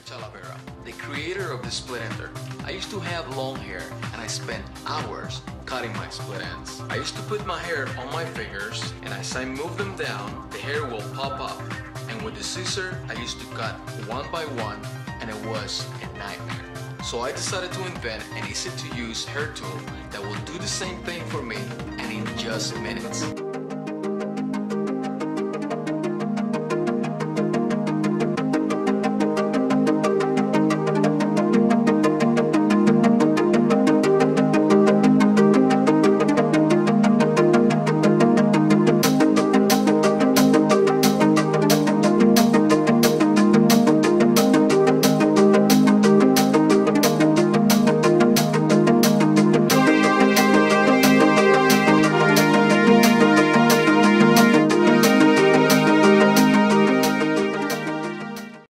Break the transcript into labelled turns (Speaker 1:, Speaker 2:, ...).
Speaker 1: Talavera, the creator of the split ender. I used to have long hair and I spent hours cutting my split ends. I used to put my hair on my fingers and as I move them down, the hair will pop up. And with the scissor, I used to cut one by one and it was a nightmare. So I decided to invent an easy to use hair tool that will do the same thing for me and in just minutes.